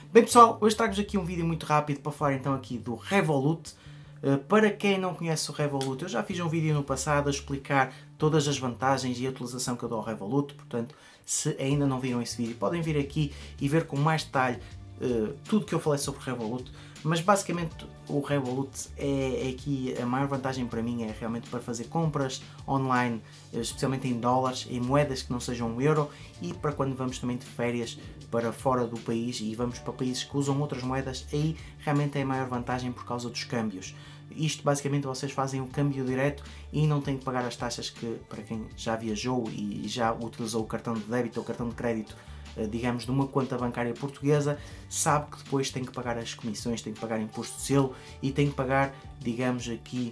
Bem pessoal, hoje trago-vos aqui um vídeo muito rápido para falar então aqui do Revolut. Para quem não conhece o Revolut, eu já fiz um vídeo no passado a explicar todas as vantagens e a utilização que eu dou ao Revolut, portanto, se ainda não viram esse vídeo, podem vir aqui e ver com mais detalhe tudo que eu falei sobre o Revolut. Mas basicamente o Revolut é aqui a maior vantagem para mim, é realmente para fazer compras online, especialmente em dólares, em moedas que não sejam o euro, e para quando vamos também de férias para fora do país e vamos para países que usam outras moedas, aí realmente é a maior vantagem por causa dos câmbios. Isto basicamente vocês fazem o câmbio direto e não têm que pagar as taxas que, para quem já viajou e já utilizou o cartão de débito ou cartão de crédito, digamos, de uma conta bancária portuguesa, sabe que depois tem que pagar as comissões, tem que pagar imposto de selo e tem que pagar, digamos aqui,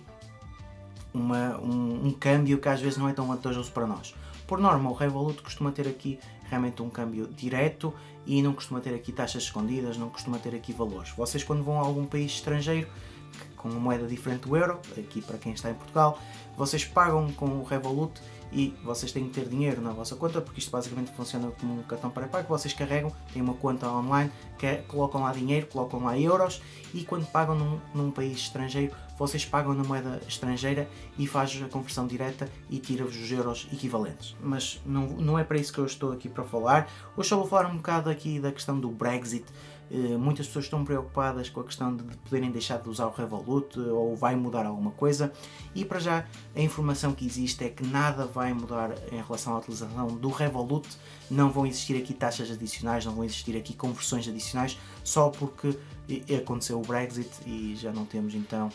um câmbio que às vezes não é tão vantajoso para nós. Por norma, o Revolut costuma ter aqui realmente um câmbio direto e não costuma ter aqui taxas escondidas, não costuma ter aqui valores. Vocês quando vão a algum país estrangeiro, com uma moeda diferente do euro, aqui para quem está em Portugal, vocês pagam com o Revolut e vocês têm que ter dinheiro na vossa conta, porque isto basicamente funciona como um cartão pré-pago. Vocês carregam, têm uma conta online, colocam lá dinheiro, colocam lá euros e quando pagam num país estrangeiro, vocês pagam na moeda estrangeira e faz a conversão direta e tira-vos os euros equivalentes. Mas não é para isso que eu estou aqui para falar. Hoje só vou falar um bocado aqui da questão do Brexit. Muitas pessoas estão preocupadas com a questão de poderem deixar de usar o Revolut ou vai mudar alguma coisa, e para já a informação que existe é que nada vai mudar em relação à utilização do Revolut. Não vão existir aqui taxas adicionais, não vão existir aqui conversões adicionais, só porque aconteceu o Brexit e já não temos então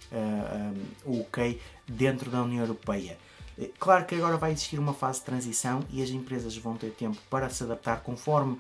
o UK dentro da União Europeia. Claro que agora vai existir uma fase de transição e as empresas vão ter tempo para se adaptar conforme,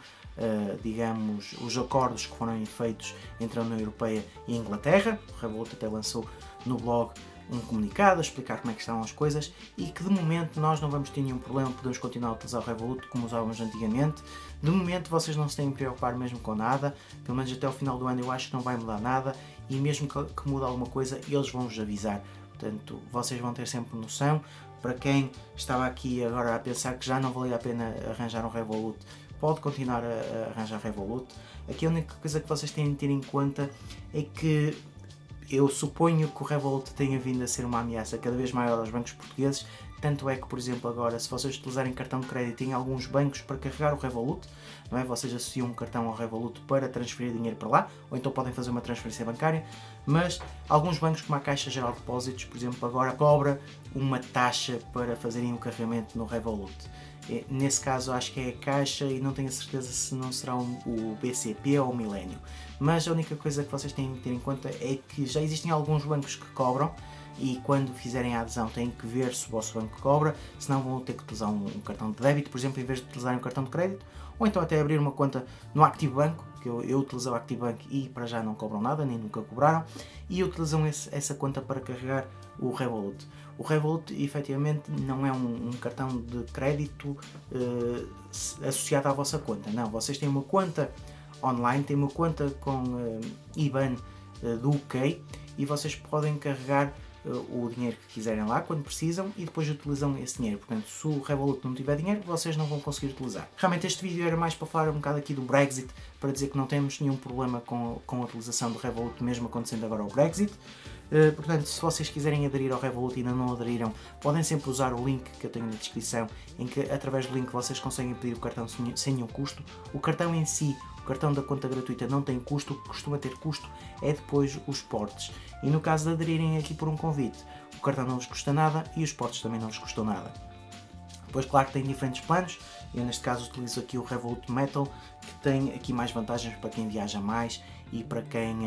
digamos, os acordos que foram feitos entre a União Europeia e a Inglaterra. O Revolut até lançou no blog um comunicado a explicar como é que estão as coisas e que de momento nós não vamos ter nenhum problema, podemos continuar a utilizar o Revolut como usávamos antigamente. De momento vocês não se têm que preocupar mesmo com nada, pelo menos até o final do ano eu acho que não vai mudar nada, e mesmo que mude alguma coisa eles vão-vos avisar, portanto vocês vão ter sempre noção. Para quem estava aqui agora a pensar que já não valia a pena arranjar um Revolut, pode continuar a arranjar Revolut. Aqui a única coisa que vocês têm de ter em conta é que eu suponho que o Revolut tenha vindo a ser uma ameaça cada vez maior aos bancos portugueses, tanto é que, por exemplo, agora, se vocês utilizarem cartão de crédito em alguns bancos para carregar o Revolut, não é? Vocês associam um cartão ao Revolut para transferir dinheiro para lá, ou então podem fazer uma transferência bancária, mas alguns bancos, como a Caixa Geral de Depósitos, por exemplo, agora cobra uma taxa para fazerem o carregamento no Revolut. Nesse caso acho que é a Caixa e não tenho a certeza se não será o BCP ou o Millennium. Mas a única coisa que vocês têm que ter em conta é que já existem alguns bancos que cobram e quando fizerem a adesão têm que ver se o vosso banco cobra, senão vão ter que utilizar um cartão de débito, por exemplo, em vez de utilizarem um cartão de crédito, ou então até abrir uma conta no ActiveBank, que eu utilizava o ActiveBank e para já não cobram nada, nem nunca cobraram, e utilizam essa conta para carregar o Revolut. O Revolut efetivamente não é um cartão de crédito associado à vossa conta, não, vocês têm uma conta online, têm uma conta com IBAN do UK e vocês podem carregar o dinheiro que quiserem lá quando precisam e depois utilizam esse dinheiro. Portanto, se o Revolut não tiver dinheiro, vocês não vão conseguir utilizar. Realmente este vídeo era mais para falar um bocado aqui do Brexit, para dizer que não temos nenhum problema com a utilização do Revolut, mesmo acontecendo agora o Brexit. Portanto, se vocês quiserem aderir ao Revolut e ainda não aderiram, podem sempre usar o link que eu tenho na descrição, em que através do link vocês conseguem pedir o cartão sem nenhum custo. O cartão em si, o cartão da conta gratuita, não tem custo, o que costuma ter custo é depois os portes. E no caso de aderirem aqui por um convite, o cartão não vos custa nada e os portes também não vos custam nada. Depois, claro que tem diferentes planos, eu neste caso utilizo aqui o Revolut Metal, que tem aqui mais vantagens para quem viaja mais e para quem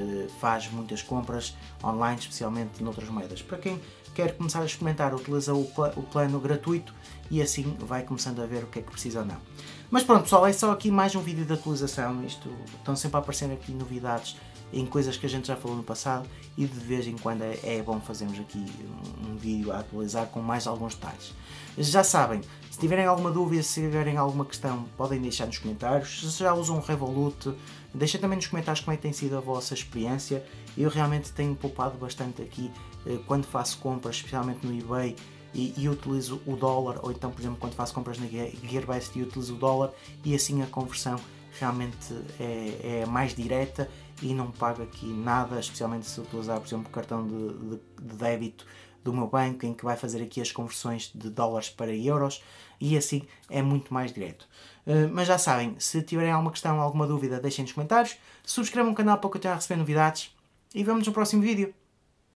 faz muitas compras online, especialmente noutras moedas. Para quem quer começar a experimentar, utiliza o plano gratuito e assim vai começando a ver o que é que precisa ou não. Mas pronto pessoal, é só aqui mais um vídeo de atualização. Estão sempre a aparecer aqui novidades em coisas que a gente já falou no passado e de vez em quando é bom fazermos aqui um vídeo a atualizar com mais alguns detalhes. Já sabem, se tiverem alguma dúvida, se tiverem alguma questão, podem deixar nos comentários. Se já usam o Revolut, deixem também nos comentários como é que tem sido a vossa experiência. Eu realmente tenho poupado bastante aqui quando faço compras, especialmente no eBay, e utilizo o dólar, ou então por exemplo quando faço compras na Gearbest e utilizo o dólar, e assim a conversão realmente é mais direta e não pago aqui nada, especialmente se eu estou a usar, por exemplo, o cartão de débito do meu banco, em que vai fazer aqui as conversões de dólares para euros, e assim é muito mais direto. Mas já sabem, se tiverem alguma questão, alguma dúvida, deixem nos comentários, subscrevam o canal para continuar a receber novidades e vemos no próximo vídeo.